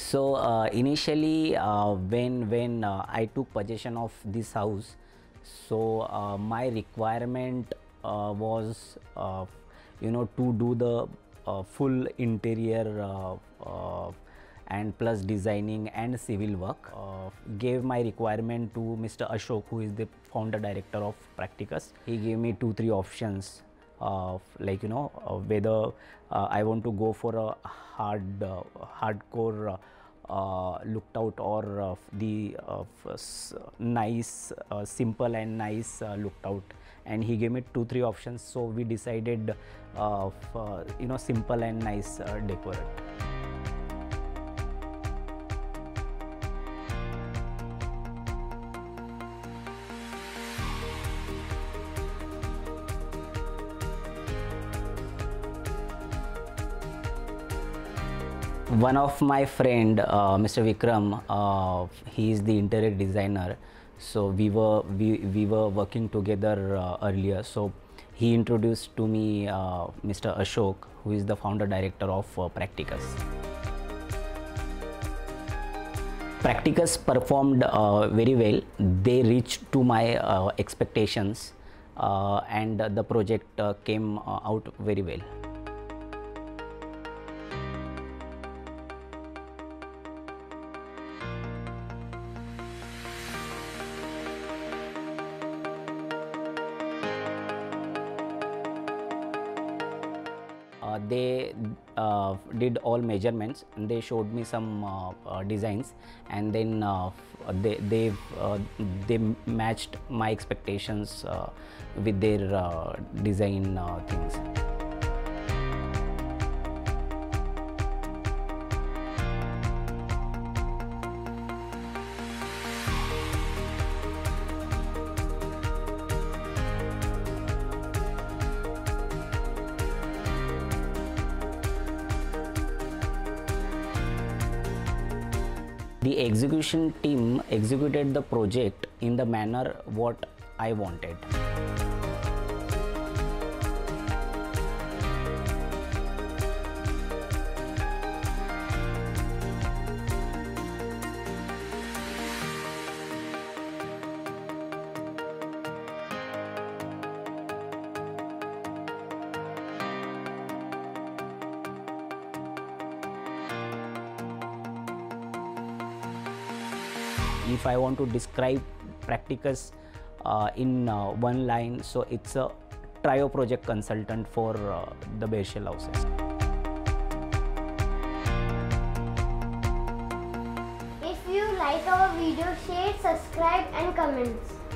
Initially, when I took possession of this house, my requirement was to do the full interior and plus designing and civil work. Gave my requirement to Mr. Ashok, who is the founder director of Practicus. He gave me 2-3 options, whether I want to go for a hardcore looked out, or the nice simple and nice looked out, and he gave me 2-3 options. So we decided simple and nice decor. One of my friend, Mr. Vikram, he is the interior designer. So we were working together earlier. So he introduced to me Mr. Ashok, who is the founder director of Practicus. Practicus performed very well. They reached to my expectations, and the project came out very well. They did all measurements, and they showed me some designs, and then they matched my expectations with their design things. The execution team executed the project in the manner what I wanted. If I want to describe Practicus in one line, so it's a trio project consultant for the bare shell houses. If you like our video, share, subscribe and comments.